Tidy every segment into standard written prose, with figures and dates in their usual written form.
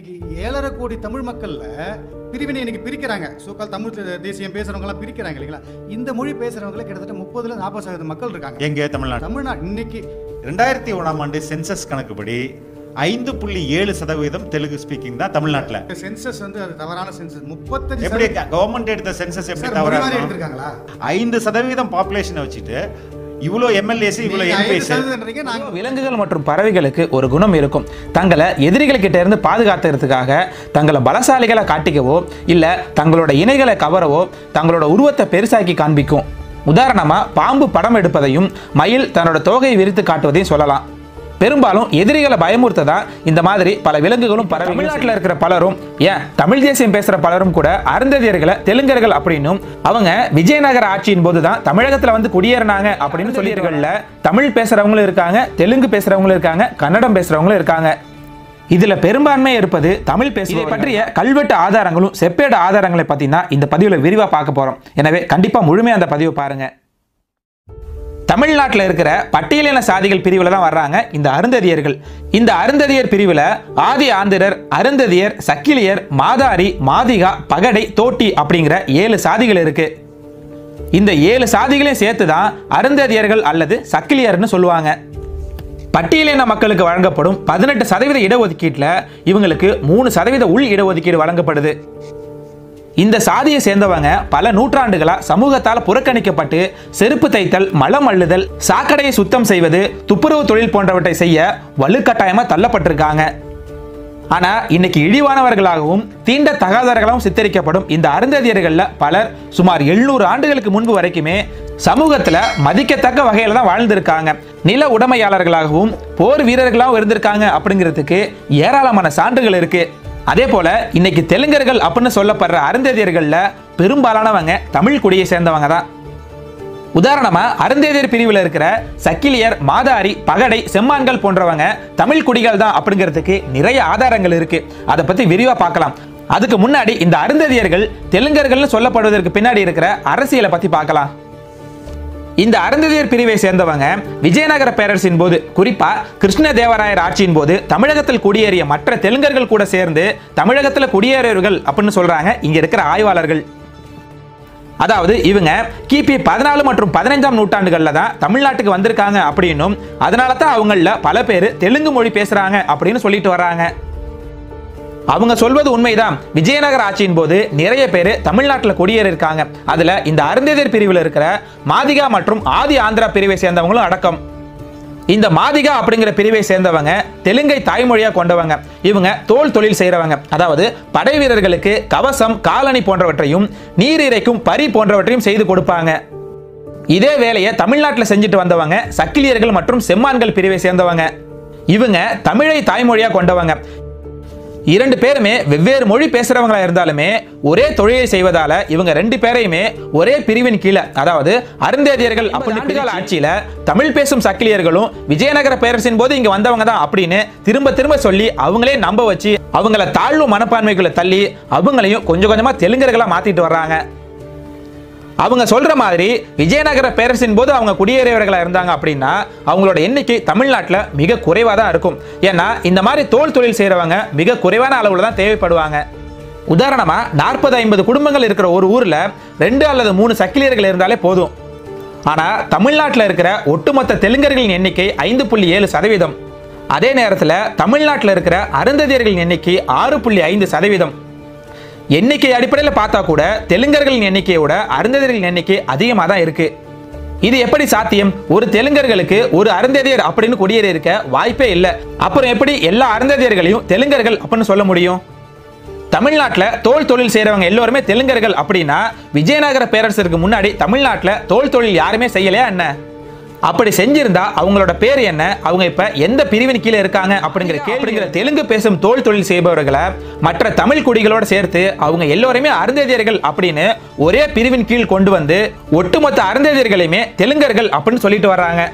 இன்னைக்கு 7.5 கோடி தமிழ் மக்கள்ல பிரிவினை இன்னைக்கு பிரிக்கிறாங்க. சோக்கால் தமிழ் தேசியம் பேசுறவங்க எல்லாம் பிரிக்கிறாங்க இல்லைங்களா? இந்த மொழி பேசுறவங்க கிட்டத்தட்ட 30-40% மக்கள் இருக்காங்க. எங்க தமிழ்நாடு இன்னைக்கு 2001ஆம் ஆண்டு சென்சஸ் கணக்குப்படி 5.7% தெலுங்கு ஸ்பீக்கிங் தான் தமிழ்நாட்டுல. சென்சஸ் வந்து அது தவறான சென்சஸ். 35 எப்படி கவர்மெண்ட் எடுத்த சென்சஸ் எப்படி தவறா எடுத்திருக்காங்களா? 5% பாப்புலேஷனை வச்சுட்டு இவ்வளோ எம்எல்ஏஸ் இவ்வளோ எம்பிஸ். விலங்குகள் மற்றும் பறவைகளுக்கு ஒரு குணம் இருக்கும். தங்களை எதிரிகள் கிட்ட இருந்து பாதுகாத்துறதுக்காக தங்களை பலசாலிகளை காட்டிக்கவோ இல்ல தங்களோட இணைகளை கவரவோ தங்களோட உருவத்தை பெருசாக்கி காண்பிக்கும். உதாரணமா பாம்பு படம் எடுப்பதையும் மயில் தன்னோட தோகையை விரித்து காட்டுவதையும் சொல்லலாம். பெரும்பாலும் எதிரிகளை பயமுறுத்ததா இந்த மாதிரி பல விலங்குகளும் தமிழ்நாட்டில் இருக்கிற பலரும் ஏன் தமிழ் தேசியம் பேசுற பலரும் கூட அருந்ததியர்களை தெலுங்கர்கள் அப்படின்னும் அவங்க விஜயநகர ஆட்சியின் போதுதான் தமிழகத்துல வந்து குடியேறினாங்க அப்படின்னு சொல்லியிருக்கல. தமிழ் பேசுறவங்களும் இருக்காங்க, தெலுங்கு பேசுறவங்களும் இருக்காங்க, கன்னடம் பேசுறவங்களும் இருக்காங்க. இதுல பெரும்பான்மை இருப்பது தமிழ் பேசுவதை பற்றிய கல்வெட்டு ஆதாரங்களும் செப்பேடு ஆதாரங்களை பத்தினா இந்த பதிவுல விரிவா பார்க்க போறோம். எனவே கண்டிப்பா முழுமையா அந்த பதிவை பாருங்க. தமிழ்நாட்டில் இருக்கிற பட்டியலின சாதிகள் பிரிவில் தான் வர்றாங்க இந்த அருந்ததியர்கள். இந்த அருந்ததியர் பிரிவில் ஆதி ஆந்திரர், அருந்ததியர், சக்கிலியர், மாதாரி, மாதிகா, பகடை, தோட்டி அப்படிங்கிற 7 சாதிகள் இருக்கு. இந்த 7 சாதிகளையும் சேர்த்து தான் அருந்ததியர்கள் அல்லது சக்கிலியர்னு சொல்லுவாங்க. பட்டியலின மக்களுக்கு வழங்கப்படும் 18% இடஒதுக்கீட்டில் இவங்களுக்கு 3% உள் இடஒதுக்கீடு வழங்கப்படுது. இந்த சாதியை சேர்ந்தவங்க பல நூற்றாண்டுகளா சமூகத்தால் புறக்கணிக்கப்பட்டு செருப்பு தைத்தல், மலம் அள்ளுதல், சாக்கடையை சுத்தம் செய்வது, துப்புரவு தொழில் போன்றவற்றை செய்ய வலுக்கட்டாயமா தள்ளப்பட்டிருக்காங்க. ஆனா இன்னைக்கு இழிவானவர்களாகவும் தீண்ட தகாதவர்களாகவும் சித்தரிக்கப்படும் இந்த அருந்ததியர்கள்ல பலர் சுமார் 700 ஆண்டுகளுக்கு முன்பு வரைக்குமே சமூகத்துல மதிக்கத்தக்க வகையில தான் வாழ்ந்திருக்காங்க. நில உடைமையாளர்களாகவும் போர் வீரர்களாகவும் இருந்திருக்காங்க அப்படிங்கிறதுக்கு ஏராளமான சான்றுகள் இருக்கு. அதே போல இன்னைக்கு தெலுங்கர்கள் அப்படின்னு சொல்லப்படுற அருந்ததியர்கள்ல பெரும்பாலானவங்க தமிழ் குடியை சேர்ந்தவங்க தான். உதாரணமா அருந்ததியர் பிரிவில் இருக்கிற சக்கிலியர், மாதாரி, பகடை, செம்மான்கள் போன்றவங்க தமிழ் குடிகள் தான் அப்படிங்கிறதுக்கு நிறைய ஆதாரங்கள் இருக்கு. அதை பத்தி விரிவா பார்க்கலாம். அதுக்கு முன்னாடி இந்த அருந்ததியர்கள் தெலுங்கர்கள்னு சொல்லப்படுவதற்கு பின்னாடி இருக்கிற அரசியலை பத்தி பார்க்கலாம். இந்த அருந்ததியர் பிரிவை சேர்ந்தவங்க விஜயநகர பேரரசின் போது, குறிப்பா கிருஷ்ணதேவராயர் ஆட்சியின் போது தமிழகத்தில் குடியேறிய மற்ற தெலுங்கர்கள் கூட சேர்ந்து தமிழகத்தில் குடியேறியவர்கள் அப்படின்னு சொல்றாங்க இங்க இருக்கிற ஆய்வாளர்கள். அதாவது இவங்க கிபி 14 மற்றும் 15ஆம் நூற்றாண்டுகள்ல தான் தமிழ்நாட்டுக்கு வந்திருக்காங்க அப்படின்னும் அதனால தான் அவங்கள பல பேர் தெலுங்கு மொழி பேசுறாங்க அப்படின்னு சொல்லிட்டு வர்றாங்க. அவங்க சொல்வது உண்மைதான். விஜயநகர ஆட்சியின் போது நிறைய பேர் தமிழ்நாட்டில் குடியேறி இருக்காங்க. அதுல இந்த அருந்ததியர் பிரிவில் இருக்கிற மாதிகா மற்றும் ஆதி ஆந்திரா பிரிவை சேர்ந்தவங்களும் அடக்கம். இந்த மாதிகா அப்படிங்கிற பிரிவை சேர்ந்தவங்க தெலுங்கை தாய்மொழியா கொண்டவங்க. இவங்க தோல் தொழில் செய்யறவங்க. அதாவது படை வீரர்களுக்கு கவசம், காலணி போன்றவற்றையும் நீர் இறைக்கும் பரி போன்றவற்றையும் செய்து கொடுப்பாங்க. இதே வேலையை தமிழ்நாட்டில் செஞ்சுட்டு வந்தவங்க சக்கிலியர்கள் மற்றும் செம்மான்கள் பிரிவை சேர்ந்தவங்க. இவங்க தமிழை தாய்மொழியா கொண்டவங்க. 2 பேருமே வெவ்வேறு மொழி பேசுறவங்களா இருந்தாலுமே ஒரே தொழிலை செய்வதால இவங்க 2 பேரையுமே ஒரே பிரிவின் கீழே, அதாவது அருந்ததியர்கள் அப்படின்னு ஆட்சியில தமிழ் பேசும் சக்கிலியர்களும் விஜயநகர பேரரசின் போது இங்க வந்தவங்க தான் அப்படின்னு திரும்ப திரும்ப சொல்லி அவங்களே நம்ப வச்சு அவங்கள தாழ்வு மனப்பான்மைகளை தள்ளி அவங்களையும் கொஞ்சம் கொஞ்சமா தெலுங்கர்களா மாத்திட்டு வர்றாங்க. அவங்க சொல்ற மாதிரி விஜயநகர பேரரசின் போது அவங்க குடியேறியவர்களா இருந்தாங்க அப்படின்னா அவங்களோட எண்ணிக்கை தமிழ்நாட்டில் மிக குறைவாக தான் இருக்கும். ஏன்னா இந்த மாதிரி தோல் தொழில் செய்யறவங்க மிக குறைவான அளவுல தான் தேவைப்படுவாங்க. உதாரணமா 40-50 குடும்பங்கள் இருக்கிற ஒரு ஊர்ல 2 அல்லது 3 சக்கிலியர்கள் இருந்தாலே போதும். ஆனா தமிழ்நாட்டில் இருக்கிற ஒட்டுமொத்த தெலுங்கர்களின் எண்ணிக்கை 5.7%. அதே நேரத்தில் தமிழ்நாட்டில் இருக்கிற அருந்ததியர்களின் எண்ணிக்கை 6.5%. எண்ணிக்கை அடிப்படையில் பார்த்தா கூட தெலுங்கர்களின் எண்ணிக்கையோட அருந்ததியர்களின் எண்ணிக்கை அதிகமாக தான் இருக்கு. இது எப்படி சாத்தியம்? ஒரு தெலுங்கர்களுக்கு ஒரு அருந்ததியர் அப்படின்னு குடியேறி இருக்க வாய்ப்பே இல்லை. அப்புறம் எப்படி எல்லா அருந்ததியர்களையும் தெலுங்கர்கள் அப்படின்னு சொல்ல முடியும்? தமிழ்நாட்டில் தோல் தொழில் செய்யறவங்க எல்லோருமே தெலுங்கர்கள் அப்படின்னா விஜயநகர பேரரசுக்கு முன்னாடி தமிழ்நாட்டில் தோல் தொழில் யாருமே செய்யலையா என்ன? அப்படி செஞ்சிருந்தா அவங்களோட பேர் என்ன, அவங்க இப்ப எந்த பிரிவின் கீழே இருக்காங்க அப்படிங்கிற கேள்விங்கிற தெலுங்கு பேசும் தோல் தொழில் செய்பவர்களை மற்ற தமிழ் குடிகளோட சேர்த்து அவங்க எல்லோருமே அருந்ததியர்கள் அப்படின்னு ஒரே பிரிவின் கீழ் கொண்டு வந்து ஒட்டுமொத்த அருந்ததியர்களையுமே தெலுங்கர்கள் அப்படின்னு சொல்லிட்டு வர்றாங்க.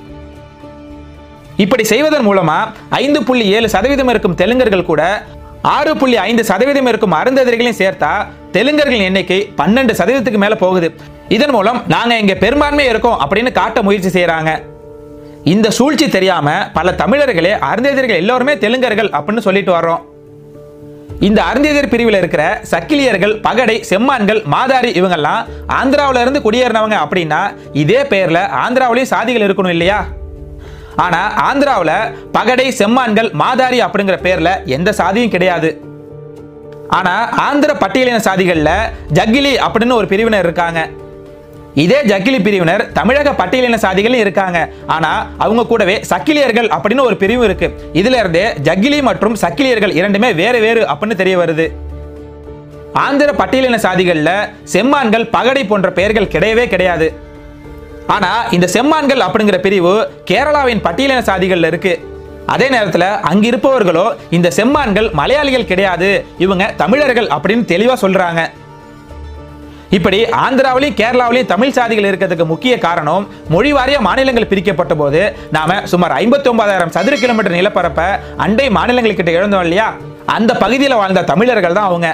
இப்படி செய்வதன் மூலமா 5.7% இருக்கும் தெலுங்கர்கள் கூட 6.5% இருக்கும் அருந்ததியர்களையும் சேர்த்தா தெலுங்கர்களின் எண்ணிக்கை 12%க்கு மேல போகுது. இதன் மூலம் நாங்க இங்க பெரும்பான்மை இருக்கோம் அப்படின்னு காட்ட முயற்சி செய்யறாங்க. இந்த சூழ்ச்சி தெரியாம பல தமிழர்களே அருந்ததியர்கள் எல்லோருமே தெலுங்கர்கள் அப்படின்னு சொல்லிட்டு வர்றோம். இந்த அருந்ததியர் பிரிவில் இருக்கிற சக்கிலியர்கள், பகடை, செம்மான்கள், மாதாரி இவங்கெல்லாம் ஆந்திராவில இருந்து குடியேறினவங்க அப்படின்னா இதே பெயர்ல ஆந்திராவிலேயும் சாதிகள் இருக்கணும் இல்லையா? ஆனா ஆந்திராவில் பகடை, செம்மான்கள், மாதாரி அப்படிங்கிற பேர்ல எந்த சாதியும் கிடையாது. ஆனா ஆந்திர பட்டியலின சாதிகள்ல ஜக்கிலி அப்படின்னு ஒரு பிரிவினர் இருக்காங்க. இதே ஜக்கிலி பிரிவினர் தமிழக பட்டியலின சாதிகளும் இருக்காங்க. ஆனா அவங்க கூடவே சக்கிலியர்கள் அப்படின்னு ஒரு பிரிவு இருக்கு. இதுல இருந்து ஜக்கிலி மற்றும் சக்கிலியர்கள் இரண்டுமே வேறு வேறு அப்படின்னு தெரிய வருது. ஆந்திர பட்டியலின சாதிகள்ல செம்மான்கள், பகடை போன்ற பெயர்கள் கிடையவே கிடையாது. ஆனா இந்த செம்மான்கள் அப்படிங்கிற பிரிவு கேரளாவின் பட்டியலின சாதிகள்ல இருக்கு. அதே நேரத்தில் அங்க இருப்பவர்களோ இந்த செம்மான்கள் மலையாளிகள் கிடையாது, இவங்க தமிழர்கள் அப்படின்னு தெளிவா சொல்றாங்க. இப்படி ஆந்திராவிலையும் கேரளாவிலையும் தமிழ் சாதிகள் இருக்கிறதுக்கு முக்கிய காரணம் மொழி வாரிய மாநிலங்கள் பிரிக்கப்பட்ட போது நாம சுமார் 59,000 சதுர கிலோமீட்டர் நிலப்பரப்ப அண்டை மாநிலங்கள்கிட்ட இழந்தோம் இல்லையா? அந்த பகுதியில் வாழ்ந்த தமிழர்கள் தான் அவங்க.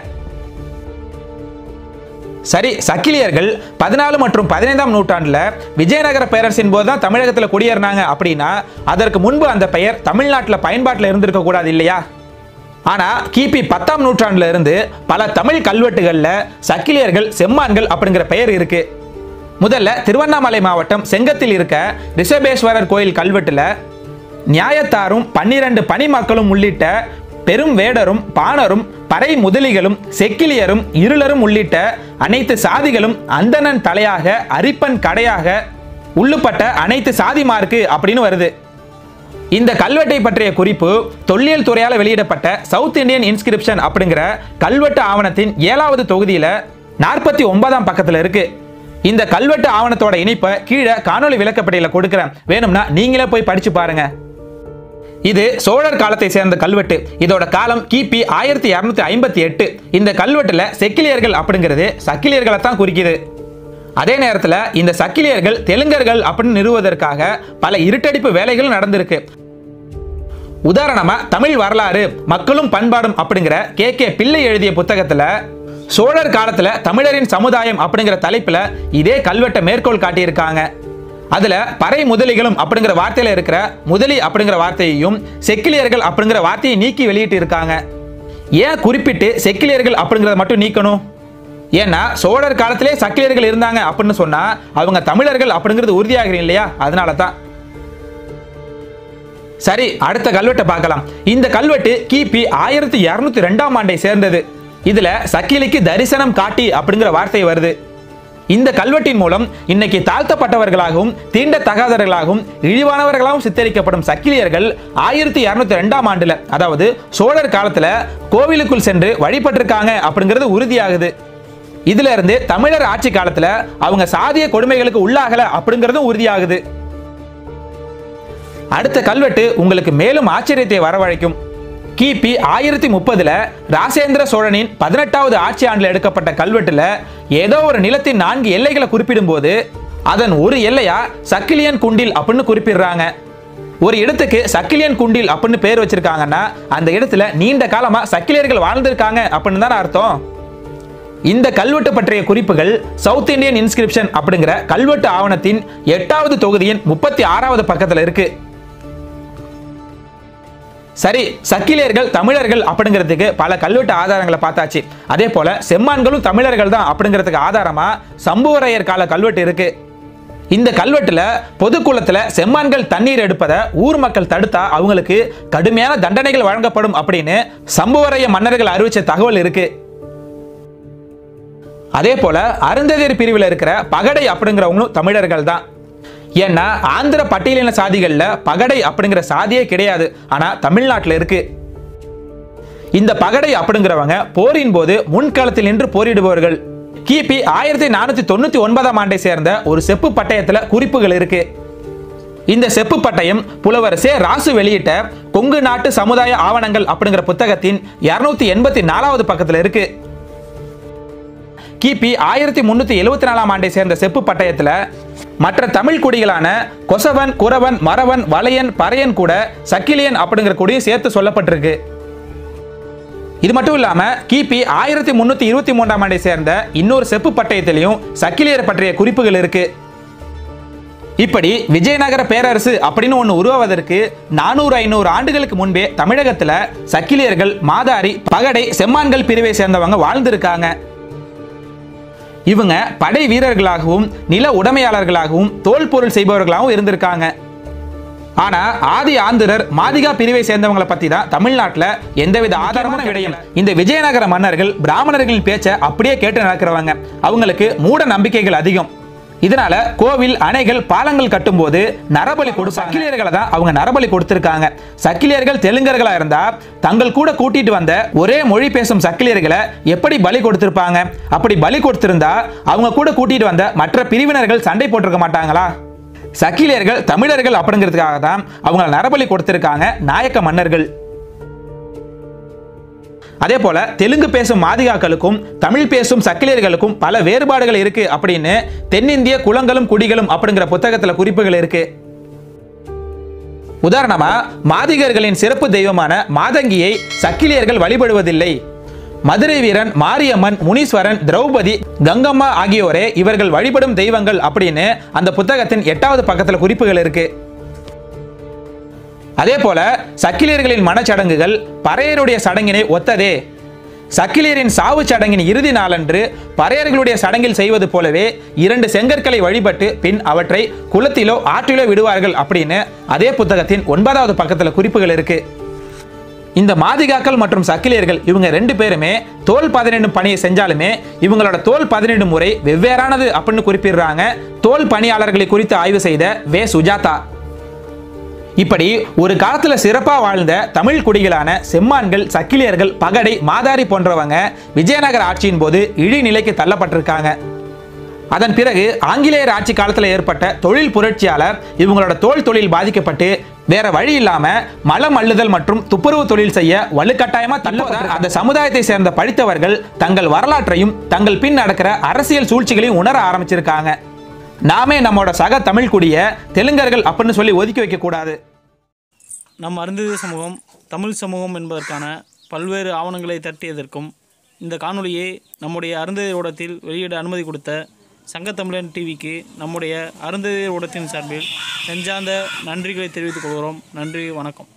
சரி, சக்கிலியர்கள் 14 மற்றும் 15ஆம் நூற்றாண்டுல விஜயநகர பேரரசின் போது தான் தமிழகத்தில் குடியேறினாங்க அப்படின்னா அதற்கு முன்பு அந்த பெயர் தமிழ்நாட்டில் பயன்பாட்டில் இருந்திருக்க கூடாது இல்லையா? ஆனா கிபி 10ஆம் நூற்றாண்டுல இருந்து பல தமிழ் கல்வெட்டுகள்ல சக்கிலியர்கள், செம்மான்கள் அப்படிங்கிற பெயர் இருக்கு. முதல்ல திருவண்ணாமலை மாவட்டம் செங்கத்தில் இருக்க ரிஷபேஸ்வரர் கோயில் கல்வெட்டுல நியாயத்தாரும் 12 பணி மக்களும் உள்ளிட்ட பெரும் வேடரும், பாணரும், பறை முதலிகளும், செக்கிலியரும், இருளரும் உள்ளிட்ட அனைத்து சாதிகளும் அந்தணன் தலையாக, அரிப்பன் கடையாக உள்ளுப்பட்ட அனைத்து சாதிமார்க்கு அப்படின்னு வருது. இந்த கல்வெட்டை பற்றிய குறிப்பு தொல்லியல் துறையால் வெளியிடப்பட்ட சவுத் இந்தியன் இன்ஸ்கிரிப்ஷன் அப்படிங்கிற கல்வெட்டு ஆவணத்தின் 7வது தொகுதியில 49ஆம் பக்கத்துல இருக்கு. இந்த கல்வெட்டு ஆவணத்தோட இணைப்பை கீழே காணொலி விளக்கப்பட்டியல கொடுக்கிறேன், வேணும்னா நீங்களே போய் படிச்சு பாருங்க. இது சோழர் காலத்தை சேர்ந்த கல்வெட்டு. இதோட காலம் கிபி 1258. இந்த கல்வெட்டுல செக்கிலியர்கள் அப்படிங்கிறது சக்கிலியர்களை தான் குறிக்குது. அதே நேரத்தில் இந்த சக்கிலியர்கள் தெலுங்கர்கள் அப்படின்னு நிறுவுவதற்காக பல இருட்டடிப்பு வேலைகள் நடந்திருக்கு. உதாரணமா தமிழ் வரலாறு மக்களும் பண்பாடும் அப்படிங்கிற கே பிள்ளை எழுதிய புத்தகத்துல சோழர் காலத்துல தமிழரின் சமுதாயம் அப்படிங்கிற தலைப்புல இதே கல்வெட்டை மேற்கோள் காட்டியிருக்காங்க. அதுல பறை முதலிகளும் அப்படிங்கிற வார்த்தையில இருக்கிற முதலி அப்படிங்கிற வார்த்தையையும் செக்கிலியர்கள் அப்படிங்கிற வார்த்தையை நீக்கி வெளியிட்டு இருக்காங்க. ஏன் குறிப்பிட்டு செக்கிலியர்கள் அப்படிங்கிறத மட்டும் நீக்கணும்? ஏன்னா சோழர் காலத்திலே சக்கிலியர்கள் இருந்தாங்க அப்படின்னு சொன்னா அவங்க தமிழர்கள் அப்படிங்கிறது உறுதியாகிறீங்க இல்லையா? அதனால தான். சரி, அடுத்த கல்வெட்டை பார்க்கலாம். இந்த கல்வெட்டு கிபி 1202ஆம் ஆண்டை சேர்ந்தது. இதுல சக்கிலிக்கு தரிசனம் காட்டி அப்படிங்கிற வார்த்தை வருது. இந்த கல்வெட்டின் மூலம் இன்னைக்கு தாழ்த்தப்பட்டவர்களாகவும் தீண்டத்தகாதவர்களாகவும் இழிவானவர்களாகவும் சித்தரிக்கப்படும் சக்கிலியர்கள் 1202ஆம் ஆண்டுல, அதாவது சோழர் காலத்துல கோவிலுக்குள் சென்று வழிபட்டிருக்காங்க அப்படிங்கிறது உறுதியாகுது. இதுல இருந்து தமிழர் ஆட்சி காலத்துல அவங்க சாதிய கொடுமைகளுக்கு உள்ளாகல அப்படிங்கிறதும் உறுதியாகுது. அடுத்த கல்வெட்டு உங்களுக்கு மேலும் ஆச்சரியத்தை வரவழைக்கும். கிபி 1030ல ராசேந்திர சோழனின் 18வது ஆட்சி ஆண்டில் எடுக்கப்பட்ட கல்வெட்டுல ஏதோ ஒரு நிலத்தின் 4 எல்லைகளை குறிப்பிடும் போது அதன் ஒரு எல்லையா சக்கிலியன் குண்டில் அப்படின்னு குறிப்பிடுறாங்க. ஒரு இடத்துக்கு சக்கிலியன் குண்டில் அப்படின்னு பேர் வச்சிருக்காங்கன்னா அந்த இடத்துல நீண்ட காலமா சக்கிலியர்கள் வாழ்ந்திருக்காங்க அப்படின்னு தான் அர்த்தம். இந்த கல்வெட்டு பற்றிய குறிப்புகள் சவுத் இந்தியன் இன்ஸ்கிரிப்ஷன் அப்படிங்கிற கல்வெட்டு ஆவணத்தின் 8வது தொகுதியின் 36வது பக்கத்துல இருக்கு. சரி, சக்கிலியர்கள் தமிழர்கள் அப்படிங்கிறதுக்கு பல கல்வெட்டு ஆதாரங்களை பார்த்தாச்சு. அதே போல செம்மான்களும் தமிழர்கள் தான் அப்படிங்கிறதுக்கு ஆதாரமா சம்புவரையர் கால கல்வெட்டு இருக்கு. இந்த கல்வெட்டுல பொதுக்குளத்துல செம்மான்கள் தண்ணீர் எடுப்பதை ஊர் மக்கள் தடுத்தா அவங்களுக்கு கடுமையான தண்டனைகள் வழங்கப்படும் அப்படின்னு சம்புவரைய மன்னர்கள் அறிவிச்ச தகவல் இருக்கு. அதே போல அருந்ததியர் பிரிவில் இருக்கிற பகடை அப்படிங்கிறவங்களும் தமிழர்கள் தான். ஏன்னா ஆந்திர பட்டியலின சாதிகள்ல பகடை அப்படிங்கிற சாதியே கிடையாது, ஆனா தமிழ்நாட்டில் இருக்கு. இந்த பகடை அப்படிங்கிறவங்க போரின் போது முன்களத்தில் நின்று போரிடுபவர்கள். கிபி 1499ஆம் ஆண்டை சேர்ந்த ஒரு செப்பு பட்டயத்துல குறிப்புகள் இருக்கு. இந்த செப்பு பட்டயம் புலவர் சே ராசு வெளியிட்ட கொங்கு நாட்டு சமுதாய ஆவணங்கள் அப்படிங்கிற புத்தகத்தின் 284வது பக்கத்துல இருக்கு. கிபி 1374ஆம் ஆண்டை சேர்ந்த செப்பு பட்டயத்துல மற்ற தமிழ் குடிகளான கொசவன், குரவன், மறவன், வளையன், பறையன் கூட சக்கிலியன் அப்படிங்கிற குடியும் சேர்த்து சொல்லப்பட்டிருக்கு. இது மட்டும் இல்லாம கிபி 1323ஆம் ஆண்டை சேர்ந்த இன்னொரு செப்பு பட்டயத்திலையும் சக்கிலியர் பற்றிய குறிப்புகள் இருக்கு. இப்படி விஜயநகர பேரரசு அப்படின்னு ஒன்று உருவாவதற்கு 400-500 ஆண்டுகளுக்கு முன்பே தமிழகத்துல சக்கிலியர்கள், மாதாரி, பகடை, செம்மான்கள் பிரிவை சேர்ந்தவங்க வாழ்ந்திருக்காங்க. இவங்க படை வீரர்களாகவும் நில உடைமையாளர்களாகவும் தோல் பொருள் செய்பவர்களாகவும் இருந்திருக்காங்க. ஆனா ஆதி ஆந்திரர், மாதிகா பிரிவை சேர்ந்தவங்களை பத்தி தான் தமிழ்நாட்டில் எந்தவித ஆதாரமான விடயம். இந்த விஜயநகர மன்னர்கள் பிராமணர்களின் பேச்சை அப்படியே கேட்டு நடக்கிறவங்க. அவங்களுக்கு மூட நம்பிக்கைகள் அதிகம். இதனால கோவில், அணைகள், பாலங்கள் கட்டும் போது நரபலி சக்கிலியர்களை தான் அவங்க நரபலி கொடுத்திருக்காங்க. சக்கிலியர்கள் தெலுங்கர்களா இருந்தா தங்கள் கூட கூட்டிட்டு வந்த ஒரே மொழி பேசும் சக்கிலியர்களை எப்படி பலி கொடுத்திருப்பாங்க? அப்படி பலி கொடுத்திருந்தா அவங்க கூட கூட்டிட்டு வந்த மற்ற பிரிவினர்கள் சண்டை போட்டிருக்க மாட்டாங்களா? சக்கிலியர்கள் தமிழர்கள் அப்படிங்கிறதுக்காக தான் அவங்க நரபலி கொடுத்திருக்காங்க நாயக்க மன்னர்கள். அதே போல தெலுங்கு பேசும் மாதிகாக்களுக்கும் தமிழ் பேசும் சக்கிலியர்களுக்கும் பல வேறுபாடுகள் இருக்கு அப்படின்னு தென்னிந்திய குலங்களும் குடிகளும் அப்படிங்கிற புத்தகத்துல குறிப்புகள் இருக்கு. உதாரணமா மாதிகர்களின் சிறப்பு தெய்வமான மாதங்கியை சக்கிலியர்கள் வழிபடுவதில்லை. மதுரை வீரன், மாரியம்மன், முனீஸ்வரன், திரௌபதி, கங்கம்மா ஆகியோரே இவர்கள் வழிபடும் தெய்வங்கள் அப்படின்னு அந்த புத்தகத்தின் 8வது பக்கத்துல குறிப்புகள் இருக்கு. அதே போல சக்கிலியர்களின் மனச்சடங்குகள் பறையருடைய சடங்கினை ஒத்ததே. சக்கிலியரின் சாவு சடங்கின் இறுதி நாளன்று பறையர்களுடைய சடங்கில் செய்வது போலவே 2 செங்கற்களை வழிபட்டு பின் அவற்றை குளத்திலோ ஆற்றிலோ விடுவார்கள் அப்படின்னு அதே புத்தகத்தின் 9வது பக்கத்துல குறிப்புகள் இருக்கு. இந்த மாதிகாக்கள் மற்றும் சக்கிலியர்கள் இவங்க 2 பேருமே தோல் 12 பணியை செஞ்சாலுமே இவங்களோட தோல் 12 முறை வெவ்வேறானது அப்படின்னு குறிப்பிடுறாங்க தோல் பணியாளர்களை குறித்து ஆய்வு செய்த வே. சுஜாதா. இப்படி ஒரு காலத்துல சிறப்பா வாழ்ந்த தமிழ் குடிகளான செம்மான்கள், சக்கிலியர்கள், பகடை, மாதாரி போன்றவங்க விஜயநகர ஆட்சியின் போது இழிநிலைக்கு தள்ளப்பட்டிருக்காங்க. அதன் பிறகு ஆங்கிலேயர் ஆட்சி காலத்தில் ஏற்பட்ட தொழில் புரட்சியால இவங்களோட தோல் தொழில் பாதிக்கப்பட்டு வேற வழி இல்லாம மலம் அள்ளுதல் மற்றும் துப்புரவு தொழில் செய்ய வலுக்கட்டாயமா தள்ளப்பட்ட அந்த சமுதாயத்தை சேர்ந்த படித்தவர்கள் தங்கள் வரலாற்றையும் தங்கள் பின் நடக்கிற அரசியல் சூழ்ச்சிகளையும் உணர ஆரம்பிச்சிருக்காங்க. நாமே நம்மோட சக தமிழ் குடிய தெலுங்கர்கள் அப்படின்னு சொல்லி ஒதுக்கி வைக்க கூடாது. நம் அருந்ததி சமூகம் தமிழ் சமூகம் என்பதற்கான பல்வேறு ஆவணங்களை திரட்டியதற்கும் இந்த காணொலியை நம்முடைய அருந்ததியர் ஊடகத்தில் வெளியிட அனுமதி கொடுத்த சங்கத்தமிழன் டிவிக்கு நம்முடைய அருந்ததியர் ஊடகத்தின் சார்பில் நெஞ்சார்ந்த நன்றிகளை தெரிவித்துக் கொள்கிறோம். நன்றி, வணக்கம்.